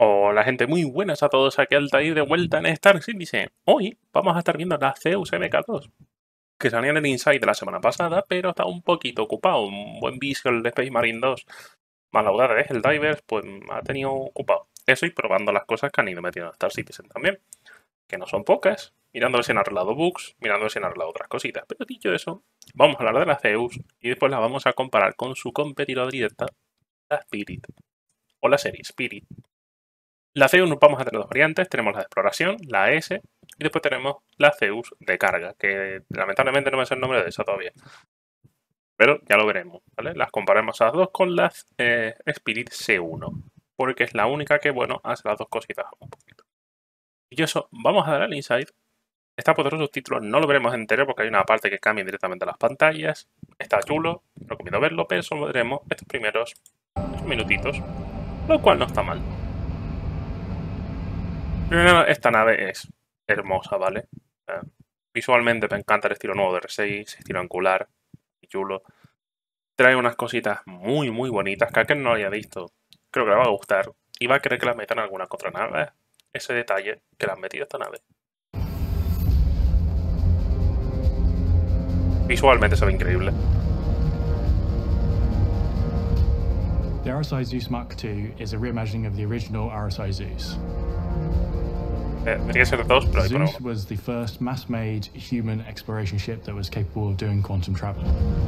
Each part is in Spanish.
Hola gente, muy buenas a todos, aquí Altair de vuelta en Star Citizen. Hoy vamos a estar viendo la Zeus MK2, que salía en el Inside de la semana pasada, pero está un poquito ocupado. Un buen visual de Space Marine 2, más la de Helldivers, pues me ha tenido ocupado. Eso y probando las cosas que han ido metiendo en Star Citizen también, que no son pocas, mirando si han arreglado bugs, mirando si han arreglado otras cositas. Pero dicho eso, vamos a hablar de la Zeus y después la vamos a comparar con su competidora directa, la Spirit, o la serie Spirit. La Zeus nos vamos a tener dos variantes, tenemos la de exploración, la S, y después tenemos la Zeus de carga, que lamentablemente no me sé el nombre de esa todavía. Pero ya lo veremos, ¿vale? Las comparemos a las dos con la Spirit C1, porque es la única que, bueno, hace las dos cositas un poquito. Y eso, vamos a dar al insight. Está poderoso subtítulos, no lo veremos entero porque hay una parte que cambia directamente a las pantallas. Está chulo, recomiendo verlo, pero solo veremos estos primeros minutitos, lo cual no está mal. Primero, esta nave es hermosa, ¿vale? Visualmente me encanta el estilo nuevo de R6, estilo angular, chulo. Trae unas cositas muy, muy bonitas que a quien no lo haya visto, creo que le va a gustar. Y va a querer que las metan en alguna otra nave. Ese detalle que le han metido a esta nave. Visualmente se ve increíble. The RSI Zeus Mark II is a reimagining of the original RSI Zeus. Tendría que ser dos, pero ahí Zeus ponemos. was the first mass-made human exploration ship that was capable of doing quantum travel.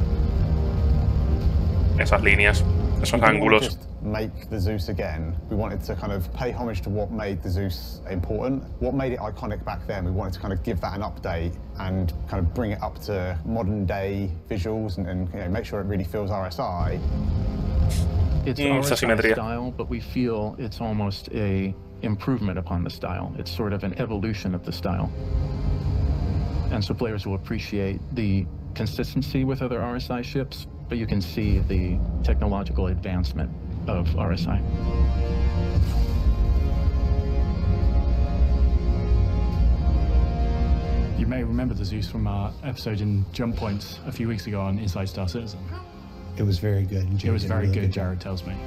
Esas líneas, esos ángulos. Just make the Zeus again. We wanted to kind of pay homage to what made the Zeus important, what made it iconic back then. We wanted to kind of give that an update and kind of bring it up to modern day visuals and you know, make sure it really feels RSI. It's RSI style, but we feel it's almost a improvement upon the style. It's sort of an evolution of the style. And so players will appreciate the consistency with other RSI ships, but you can see the technological advancement of RSI. You may remember the Zeus from our episode in Jump Points a few weeks ago on Inside Star Citizen. It was very good. It was very good, Jared tells me.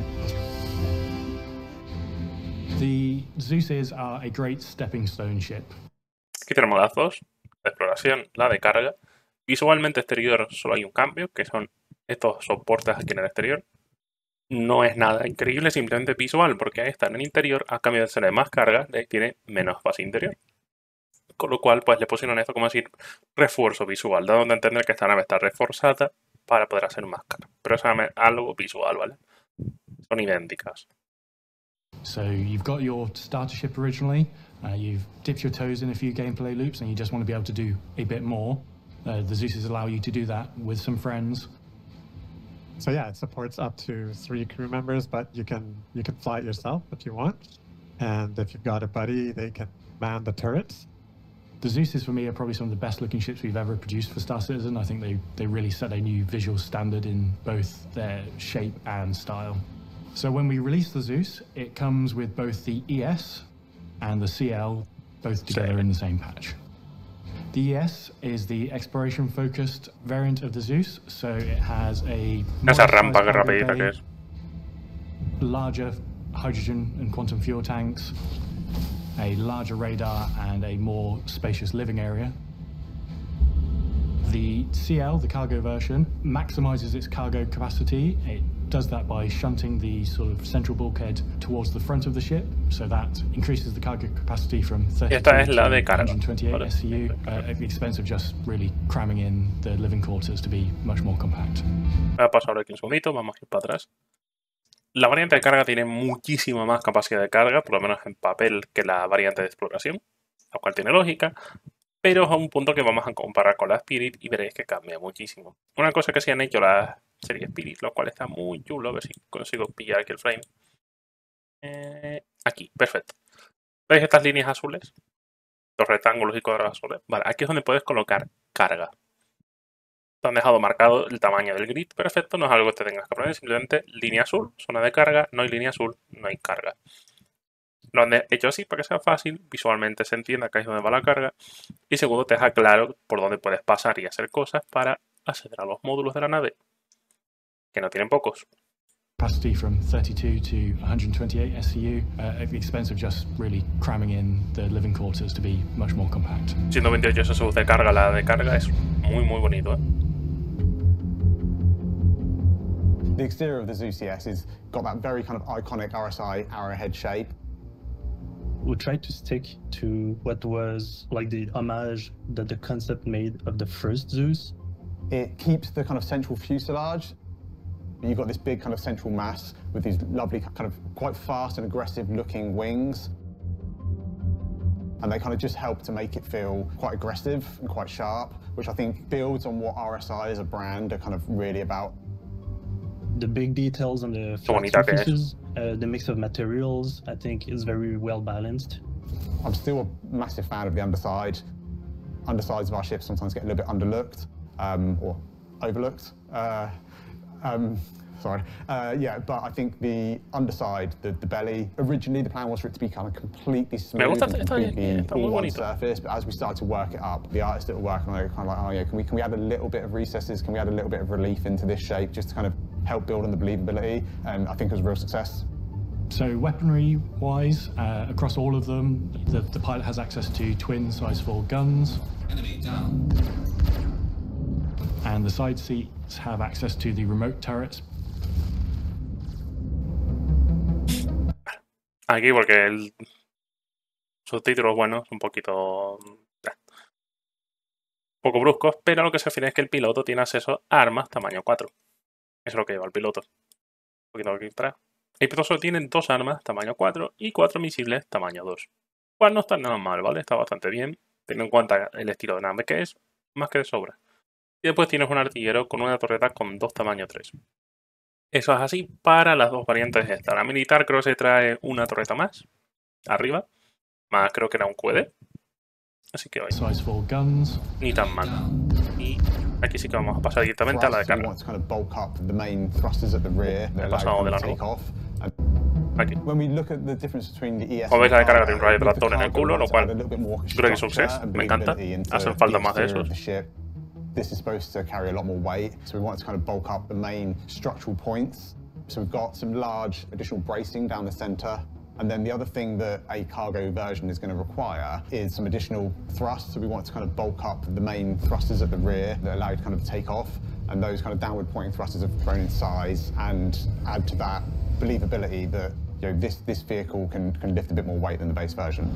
The Zeuses are a great stepping stone ship. Aquí tenemos las dos, la exploración, la de carga. Visualmente exterior solo hay un cambio, que son estos soportes aquí en el exterior. No es nada increíble, simplemente visual, porque ahí está en el interior, a cambio de ser más carga, tiene menos base interior. Con lo cual, pues le pusieron esto como decir refuerzo visual, dando a entender que esta nave está reforzada para poder hacer más carga. Pero es algo visual, ¿vale? Son idénticas. So you've got your starter ship originally, you've dipped your toes in a few gameplay loops and you just want to be able to do a bit more. The Zeuses allow you to do that with some friends. So yeah, it supports up to 3 crew members, but you can fly it yourself if you want. And if you've got a buddy, they can man the turrets. The Zeuses for me are probably some of the best looking ships we've ever produced for Star Citizen. I think they really set a new visual standard in both their shape and style. So when we release the Zeus, it comes with both the ES and the CL both together in the same patch. The ES is the exploration-focused variant of the Zeus, so it has a esa rampa que rapidita que es. Larger hydrogen and quantum fuel tanks, a larger radar and a more spacious living area. The CL, the cargo version, maximizes its cargo capacity. It does that by shunting the sort of central bulkhead towards the front of the ship, so that increases the cargo capacity from 32 Esta es la de carga, 128 vale. SCU, at the expense of just really cramming in the living quarters to be much more compact. Voy a pasar aquí un segundito, vamos a ir para atrás. La variante de carga tiene muchísima más capacidad de carga, por lo menos en papel, que la variante de exploración, lo cual tiene lógica, pero es a un punto que vamos a comparar con la Spirit y veréis que cambia muchísimo. Una cosa que sí han hecho la serie Spirit, lo cual está muy chulo, a ver si consigo pillar aquí el frame. Aquí, perfecto. ¿Veis estas líneas azules? Los rectángulos y cuadrados azules. Vale, aquí es donde puedes colocar carga. Te han dejado marcado el tamaño del grid, perfecto, no es algo que te tengas que poner, simplemente línea azul, zona de carga, no hay línea azul, no hay carga. Lo han hecho así para que sea fácil, visualmente se entienda que ahí es donde va la carga, y segundo te deja claro por dónde puedes pasar y hacer cosas para acceder a los módulos de la nave, que no tienen pocos. capacity from 32 to 128 SCU at the expense of just really cramming in the living quarters to be much more compact. 128 SSU de carga, la de carga es muy bonito, The exterior of the Zeus ES has got that very kind of iconic RSI arrowhead shape. We tried to stick to what was like the homage that the concept made of the first Zeus. It keeps the kind of central fuselage. You've got this big kind of central mass with these lovely kind of quite fast and aggressive looking wings. And they kind of just help to make it feel quite aggressive and quite sharp, which I think builds on what RSI as a brand are kind of really about. The big details on the flat surfaces, the mix of materials, I think is very well balanced. I'm still a massive fan of the underside. Undersides of our ships sometimes get a little bit underlooked or overlooked. Yeah, but I think the underside, the belly, originally the plan was for it to be kind of completely smooth and completely all one surface, but as we started to work it up, the artists that were working on it were kind of like, oh yeah, can we add a little bit of recesses, can we add a little bit of relief into this shape just to kind of help build on the believability, and I think it was a real success. So weaponry-wise, across all of them, the pilot has access to twin size 4 guns. Enemy down. And the side seats have access to the remote turrets. Aquí porque el subtítulo, bueno, es un poquito poco bruscos, pero lo que se refiere es que el piloto tiene acceso a armas tamaño 4. Eso es lo que lleva el piloto. Un poquito aquí atrás. El piloto solo tiene 2 armas tamaño 4 y 4 misiles tamaño 2. Cual no está nada mal, ¿vale? Está bastante bien, teniendo en cuenta el estilo de nave que es, más que de sobra. Y después tienes un artillero con una torreta con 2 tamaño 3. Eso es así para las dos variantes esta. La militar creo que se trae una torreta más, arriba, más creo que era un QD. Así que size 4 guns. Ni tan mal. Y aquí sí que vamos a pasar directamente a la de carga. He pasado de largo. Aquí. Como veis, la de carga tiene un rayo tractor en el culo, lo cual creo que es success. Me encanta. Hacen falta más de esos. This is supposed to carry a lot more weight, so we wanted to kind of bulk up the main structural points. So we've got some large additional bracing down the center. And then the other thing that a cargo version is going to require is some additional thrust. So we want to kind of bulk up the main thrusters at the rear that allow you to kind of take off. And those kind of downward pointing thrusters have grown in size and add to that believability that, you know, this vehicle can lift a bit more weight than the base version.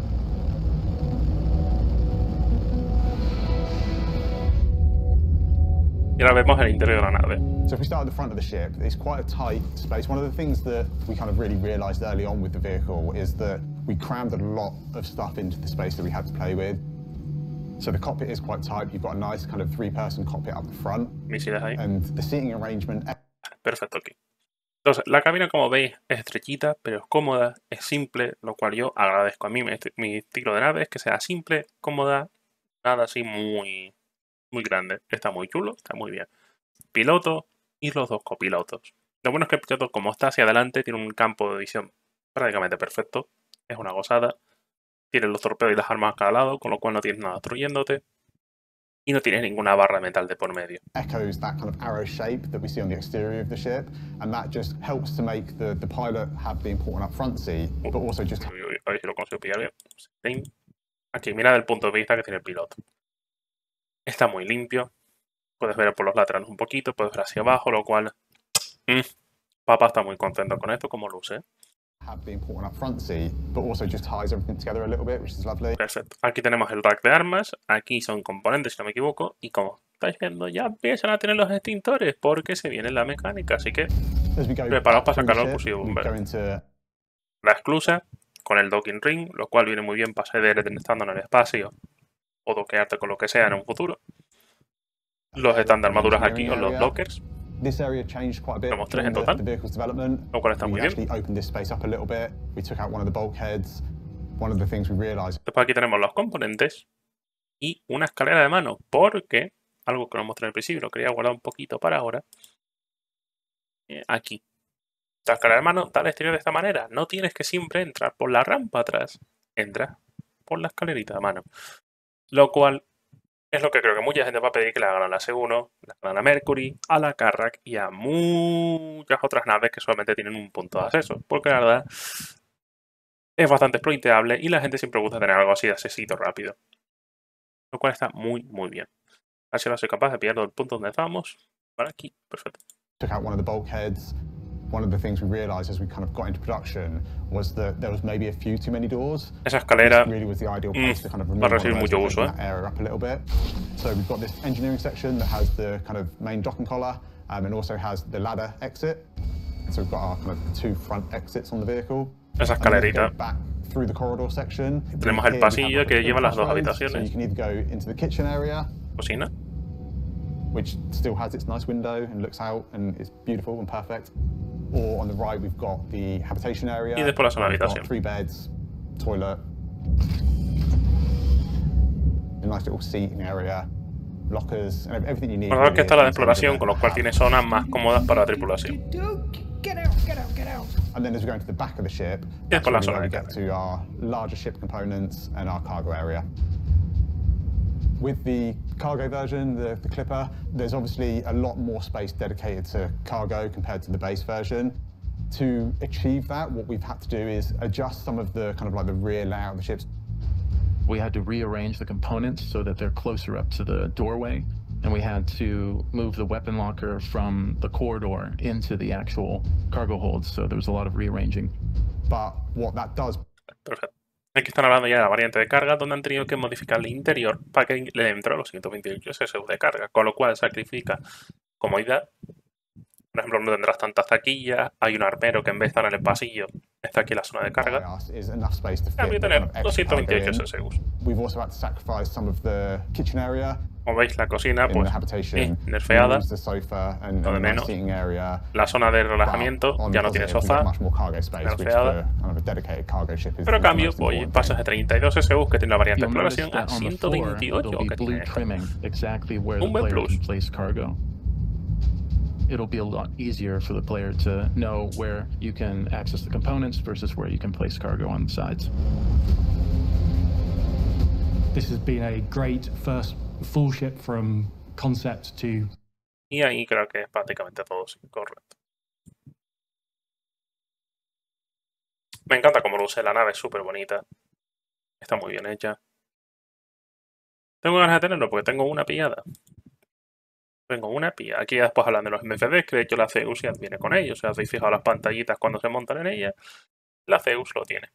Y ahora vemos el interior de la nave. So if we start at the front of the ship, it's quite a tight space. One of the things that we kind of really realized early on with the vehicle is that we crammed a lot of stuff into the space that we had to play with. So the cockpit is quite tight. You've got a nice kind of 3-person cockpit up the front. Misiles ahí. And the seating arrangement. Perfecto aquí. Entonces, la cabina, como veis, es estrechita, pero es cómoda, es simple, lo cual yo agradezco. A mí mi estilo de nave es que sea simple, cómoda, nada así muy grande. Está muy chulo, está muy bien. Piloto y los 2 copilotos. Lo bueno es que el piloto, como está hacia adelante, tiene un campo de visión prácticamente perfecto. Es una gozada. Tiene los torpedos y las armas a cada lado, con lo cual no tienes nada obstruyéndote. Y no tienes ninguna barra de metal de por medio. Echoes that kind of arrow shape that we see on the exterior of the ship, and that just helps to make the pilot have the important up front seat, but also just... A ver si lo consigo pillar bien. Aquí, mira el punto de vista que tiene el piloto. Está muy limpio. Puedes ver por los laterales un poquito, puedes ver hacia abajo, lo cual... Papá está muy contento con esto, como luce. Perfecto. Aquí tenemos el rack de armas. Aquí son componentes, si no me equivoco. Y como estáis viendo, ya empiezan a tener los extintores porque se viene la mecánica. Así que preparaos para sacarlo al fusil bombero. La esclusa con el docking ring, lo cual viene muy bien para seguir estando en el espacio o doquearte con lo que sea en un futuro. Los stands de armaduras aquí, o los blockers. Tenemos 3 en total, lo cual está muy bien. Después aquí tenemos los componentes y una escalera de mano, porque, algo que no mostré al principio, lo quería guardar un poquito para ahora. Aquí. La escalera de mano da al exterior de esta manera. No tienes que siempre entrar por la rampa atrás. Entras por la escalerita de mano. Lo cual Es lo que creo que mucha gente va a pedir que le hagan a la C1, le hagan a la Mercury, a la Carrack y a muchas otras naves que solamente tienen un punto de acceso. Porque la verdad es bastante exploitable y la gente siempre gusta tener algo así de accesito rápido. Lo cual está muy, muy bien. A ver si ahora soy capaz de pillar el punto donde estábamos. Vale, aquí, perfecto. Took out one of the bulkheads. One of the things we realized as we kind of got into production was that there was maybe a few too many doors. Esa escalera really was the ideal place to kind of va a recibir mucho uso, that area up a little bit. So we've got this engineering section that has the kind of main docking collar and also has the ladder exit. So we've got our kind of 2 front exits on the vehicle. Esa escalerita. Back through the corridor section. Tenemos el pasillo que lleva las dos habitaciones. So you can either go into the kitchen area. Cocina. Which still has its nice window and looks out and is beautiful and perfect. Or on the right we've got the habitation area. Y después la zona de habitación. 3 beds, toilet, a nice little seating area, lockers, and everything you need. Bueno, que está la de exploración, con lo cual tiene zonas más cómodas para la tripulación. And then as we go into the back of the ship, y después la that's zona where de we get carga. to our larger ship components and our cargo area. With the cargo version, the Clipper, there's obviously a lot more space dedicated to cargo compared to the base version. To achieve that, what we've had to do is adjust some of the kind of like the rear layout of the ships. We had to rearrange the components so that they're closer up to the doorway, and we had to move the weapon locker from the corridor into the actual cargo holds, so there was a lot of rearranging. But what that does... Perfecto. Aquí están hablando ya de la variante de carga, donde han tenido que modificar el interior para que le entre a los 128 SSU de carga, con lo cual sacrifica comodidad. Por ejemplo, no tendrás tantas taquillas, hay un armero que en vez de estar en el pasillo, está aquí en la zona de carga. Voy a tener 228 SSUs. We've also had to sacrifice some of the kitchen area. Como veis, la cocina pues nerfeada, lo de menos. La zona de relajamiento ya no tiene sofá, nerfeada. Pero a cambio, pues pasas de 32 SSUs que tiene la variante de exploración a 128 que tiene esta. Un buen plus. It'll be a lot easier for the player to know where you can access the components versus where you can place cargo on the sides. This has been a great first full ship from concept to... Y ahí creo que es prácticamente todo correcto. Me encanta cómo lo usé, la nave es súper bonita. Está muy bien hecha. Tengo ganas de tenerlo porque tengo una pillada. Tengo una pilla. Aquí ya después hablan de los MFDs, que de hecho la Zeus ya viene con ellos. O sea, habéis fijado las pantallitas cuando se montan en ella. La Zeus lo tiene.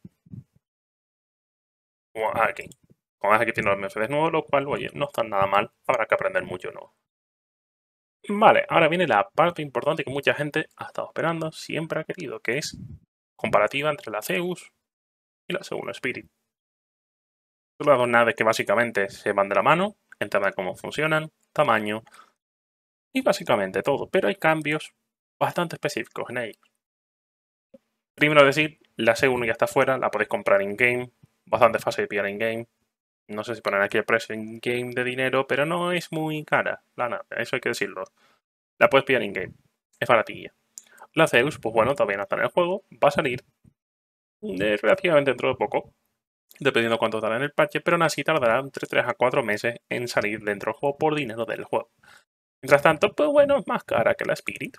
Aquí. Como ves, aquí tiene los MFDs nuevos, lo cual, oye, no están nada mal. Habrá que aprender mucho nuevo. Vale, ahora viene la parte importante que mucha gente ha estado esperando, siempre ha querido, que es comparativa entre la Zeus y la Segunda Spirit. Son las dos naves que básicamente se van de la mano en tema de cómo funcionan, tamaño y básicamente todo, pero hay cambios bastante específicos en ellos. Primero decir, la C1 ya está fuera, la podéis comprar in-game, bastante fácil de pillar in-game. No sé si ponen aquí el precio in-game de dinero, pero no es muy cara la nave, eso hay que decirlo. La puedes pillar in-game, es baratilla. La Zeus, pues bueno, todavía no está en el juego, va a salir relativamente dentro de poco, dependiendo de cuánto tarda en el parche, pero aún así tardará entre 3 a 4 meses en salir dentro del juego por dinero del juego. Mientras tanto, pues bueno, es más cara que la Spirit.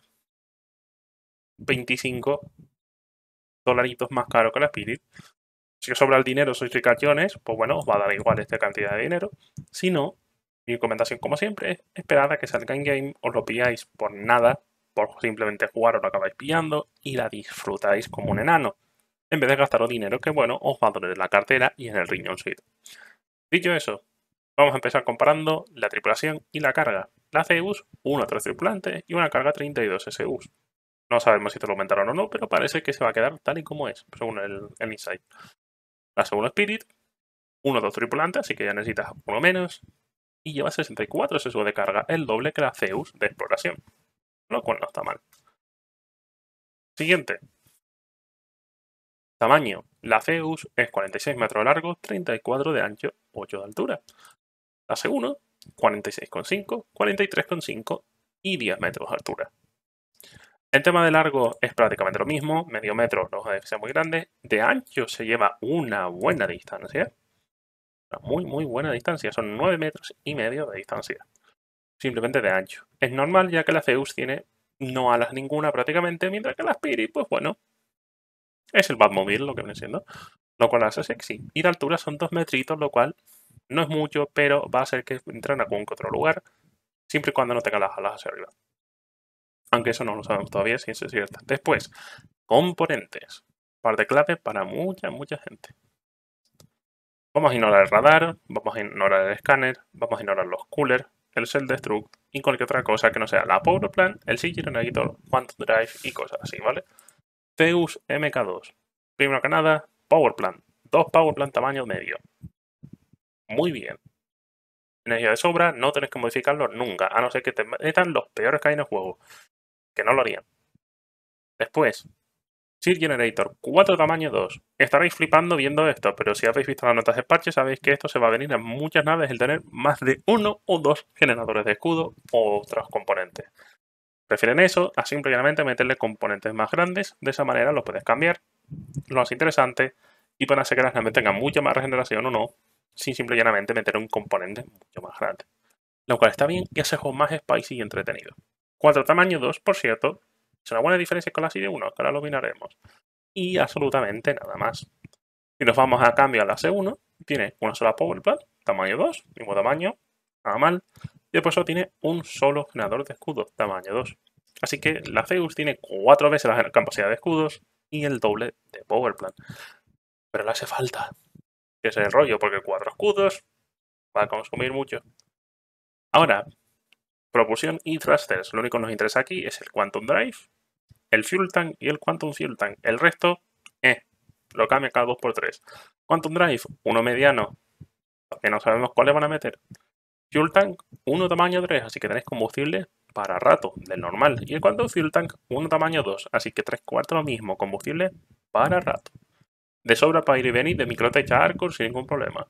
25 dolaritos más caro que la Spirit. Si os sobra el dinero, sois ricachones, pues bueno, os va a dar igual esta cantidad de dinero. Si no, mi recomendación, como siempre, es esperar a que salga en game, os lo pilláis por nada, por simplemente jugar os lo acabáis pillando y la disfrutáis como un enano, en vez de gastaros dinero que, bueno, os va a doler en la cartera y en el riñoncito. Dicho eso, vamos a empezar comparando la tripulación y la carga. La Zeus, 1 a 3 tripulantes y una carga 32 SUs. No sabemos si te lo aumentaron o no, pero parece que se va a quedar tal y como es, según el insight. La Segunda Spirit, 1 a 2 tripulantes, así que ya necesitas uno menos. Y lleva 64 SU de carga, el doble que la Zeus de exploración. Lo cual no está mal. Siguiente. Tamaño. La Zeus es 46 metros de largo, 34 de ancho, 8 de altura. La C1, 46,5, 43,5 y 10 metros de altura. En tema de largo es prácticamente lo mismo, medio metro no debe ser muy grande. De ancho se lleva una buena distancia. Muy, muy buena distancia. Son 9,5 metros de distancia. Simplemente de ancho. Es normal ya que la Zeus tiene no alas ninguna prácticamente, mientras que la Spirit, pues bueno, es el Batmobile lo que viene siendo. Lo cual la hace sexy. Y de altura son 2 metritos, lo cual no es mucho, pero va a hacer que entren a algún que otro lugar, siempre y cuando no tenga las alas hacia arriba. Aunque eso no lo sabemos todavía si eso es cierto. Después, componentes. Parte clave para mucha gente. Vamos a ignorar el radar, vamos a ignorar el escáner, vamos a ignorar los coolers, el Cell Destruct y cualquier otra cosa que no sea la Power Plant, el Seed Generator, Quantum Drive y cosas así, ¿vale? Zeus MK2. Primero que nada, Power Plant. 2 Power Plant tamaño medio. Muy bien. Energía de sobra, no tenés que modificarlo nunca, a no ser que te metan los peores que hay en el juego. Que no lo harían. Después, Seed Generator, 4 tamaño 2. Estaréis flipando viendo esto, pero si habéis visto las notas de parche, sabéis que esto se va a venir en muchas naves el tener más de 1 o 2 generadores de escudo o otros componentes. Prefieren eso a simplemente meterle componentes más grandes, de esa manera los puedes cambiar, lo más interesante, y para hacer que las naves tengan mucha más regeneración o no, sin simplemente meter un componente mucho más grande. Lo cual está bien y hace el juego más spicy y entretenido. 4 tamaño 2, por cierto, es una buena diferencia con la serie 1, que ahora lo miraremos. Y absolutamente nada más. Si nos vamos a cambio a la C1, tiene una sola Power Plant, tamaño 2, mismo tamaño, nada mal. Y después solo tiene un solo generador de escudos, tamaño 2. Así que la Zeus tiene 4 veces la capacidad de escudos y el doble de Power Plant. Pero le hace falta. Que es el rollo, porque 4 escudos va a consumir mucho. Ahora, propulsión y thrusters. Lo único que nos interesa aquí es el Quantum Drive, el Fuel Tank y el Quantum Fuel Tank. El resto, lo cambia cada 2x3. Quantum Drive, uno mediano, que no sabemos cuáles van a meter. Fuel Tank, uno tamaño 3, así que tenéis combustible para rato, del normal. Y el Quantum Fuel Tank, uno tamaño 2, así que 3/4 lo mismo, combustible para rato. De sobra para ir y venir de Microtech a Arcor sin ningún problema.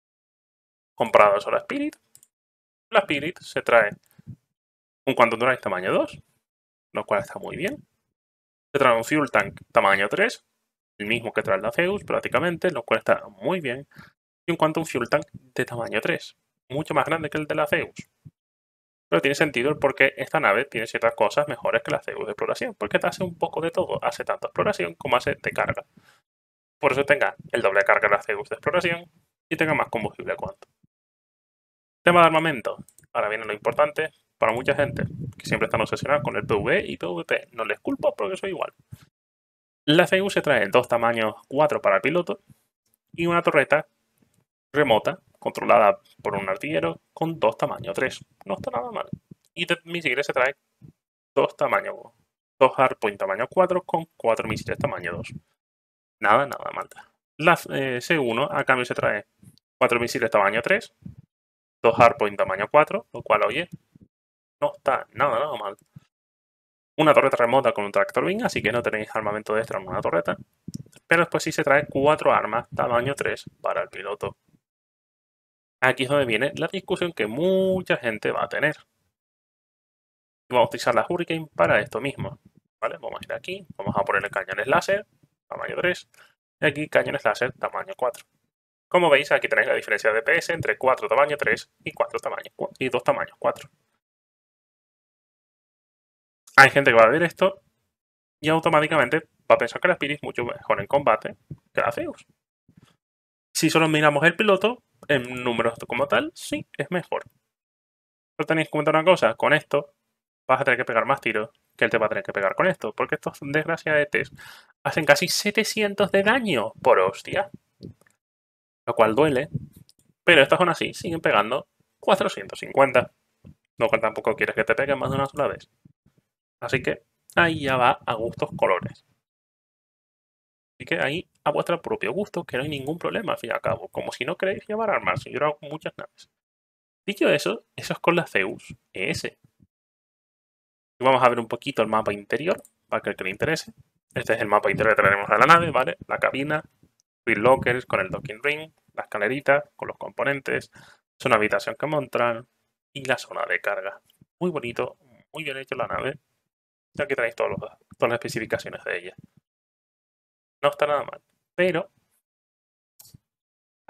Comprado eso la Spirit. La Spirit se trae un Quantum Drive tamaño 2, lo cual está muy bien. Se trae un Fuel Tank tamaño 3, el mismo que trae la Zeus prácticamente, lo cual está muy bien. Y un Quantum Fuel Tank de tamaño 3, mucho más grande que el de la Zeus. Pero tiene sentido porque esta nave tiene ciertas cosas mejores que la Zeus de exploración, porque te hace un poco de todo, hace tanto exploración como hace de carga. Por eso tenga el doble de carga de la Zeus de exploración y tenga más combustible cuanto. Tema de armamento. Ahora viene lo importante para mucha gente que siempre están obsesionados con el PvE y PvP. No les culpo porque soy igual. La Zeus se trae 2 tamaños 4 para el piloto y una torreta remota controlada por un artillero con 2 tamaños 3. No está nada mal. Y de misiles se trae 2 hardpoint tamaño 4 con 4 misiles tamaño 2. Nada mal. La C1 a cambio se trae 4 misiles tamaño 3, 2 hardpoint tamaño 4, lo cual, oye, no está nada mal. Una torreta remota con un tractor beam, así que no tenéis armamento extra en una torreta. Pero después sí se trae 4 armas tamaño 3 para el piloto. Aquí es donde viene la discusión que mucha gente va a tener. Vamos a utilizar la Hurricane para esto mismo. ¿Vale? Vamos a ir aquí, vamos a ponerle cañones láser, tamaño 3, y aquí cañones láser, tamaño 4. Como veis, aquí tenéis la diferencia de DPS entre 4 tamaño 3 y 2 tamaños 4. Hay gente que va a ver esto y automáticamente va a pensar que la Spirit es mucho mejor en combate que la Zeus. Si solo miramos el piloto, en números como tal, sí, es mejor. Pero tenéis que comentar una cosa, con esto vas a tener que pegar más tiros que él te va a tener que pegar con esto, porque estos desgraciadetes hacen casi 700 de daño por hostia. Lo cual duele, pero estos aún así siguen pegando 450. Lo cual tampoco quieres que te peguen más de una sola vez. Así que ahí ya va a gustos colores. Así que ahí a vuestro propio gusto, que no hay ningún problema al fin y al cabo. Como si no queréis llevar armas, yo lo hago con muchas naves. Dicho eso es con la Zeus ES. Y vamos a ver un poquito el mapa interior, para que el que le interese. Este es el mapa interior que tenemos a la nave, ¿vale? La cabina, Wheel Lockers con el docking ring, la escalerita con los componentes, zona de habitación que montan y la zona de carga. Muy bonito, muy bien hecho la nave. Y aquí tenéis todas las especificaciones de ella. No está nada mal, pero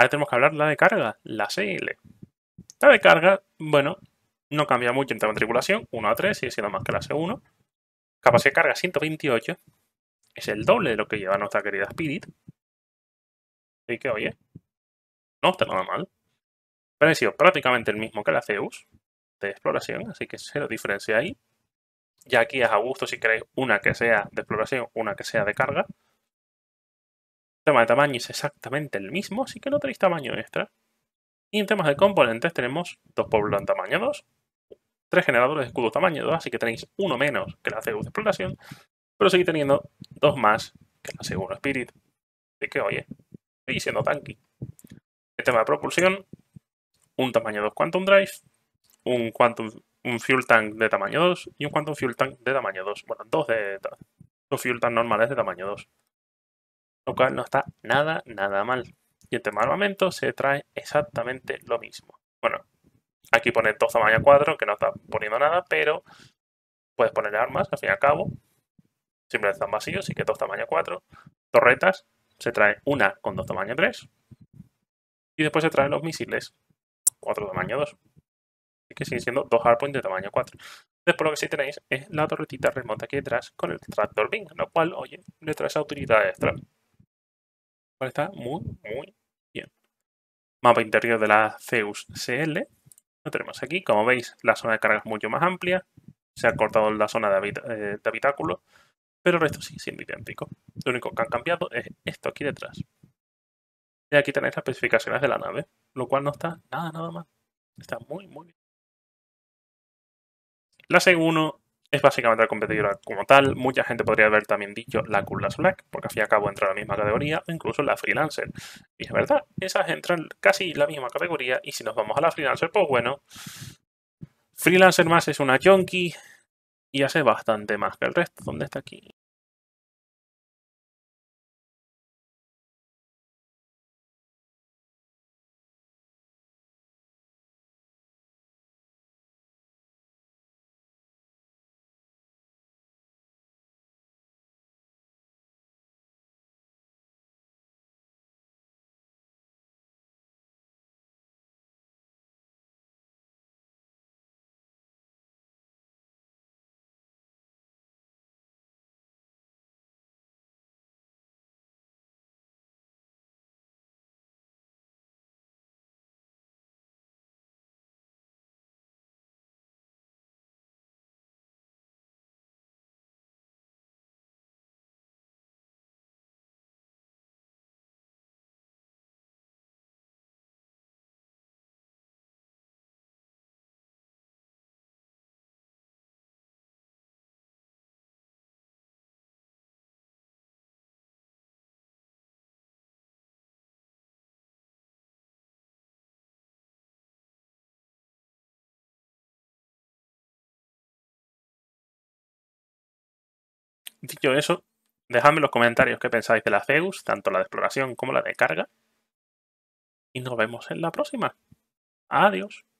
Ahora tenemos que hablar de la de carga, la CL. La de carga, bueno, no cambia mucho en tema de tripulación, 1 a 3, sigue siendo más que la C1. Capacidad de carga 128, es el doble de lo que lleva nuestra querida Spirit. Así que, oye, no está nada mal. Precio prácticamente el mismo que la Zeus de exploración, así que cero diferencia ahí. Ya aquí es a gusto si queréis una que sea de exploración, una que sea de carga. El tema de tamaño es exactamente el mismo, así que no tenéis tamaño extra. Y en temas de componentes tenemos 2 Pueblos en tamaño 2, 3 generadores de escudo tamaño 2, así que tenéis uno menos que la Zeus de exploración, pero seguís teniendo 2 más que la Seguro Spirit. Así que, oye, seguís siendo tanky. El tema de propulsión, un tamaño 2 Quantum Drive, un Fuel Tank de tamaño 2 y un Quantum Fuel Tank de tamaño 2. Bueno, dos Fuel Tank normales de tamaño 2. Lo cual no está nada mal. Y el tema de armamento se trae exactamente lo mismo. Bueno, aquí pone 2 tamaño 4, que no está poniendo nada, pero puedes poner armas, al fin y al cabo. Siempre están vacíos, así que 2 tamaño 4. Torretas, se trae una con 2 tamaño 3. Y después se traen los misiles, 4 tamaño 2. Así que siguen siendo 2 hardpoints de tamaño 4. Después lo que sí tenéis es la torretita remota aquí detrás con el Tractor Beam, lo cual, oye, le trae esa utilidad extra. Está muy bien. Mapa interior de la Zeus CL. Lo tenemos aquí. Como veis, la zona de carga es mucho más amplia. Se ha cortado la zona de habitáculo. Pero el resto sigue siendo idéntico. Lo único que han cambiado es esto aquí detrás. Y aquí tenéis las especificaciones de la nave. Lo cual no está nada mal. Está muy bien. La C1 es básicamente la competidora como tal. Mucha gente podría haber también dicho la Cutlass Black, porque al fin y al cabo entra en la misma categoría, o incluso la Freelancer. Y es verdad, esas entran casi en la misma categoría, y si nos vamos a la Freelancer, pues bueno, Freelancer más es una junkie y hace bastante más que el resto. ¿Dónde está aquí? Dicho eso, dejadme en los comentarios qué pensáis de la Zeus, tanto la de exploración como la de carga. Y nos vemos en la próxima. Adiós.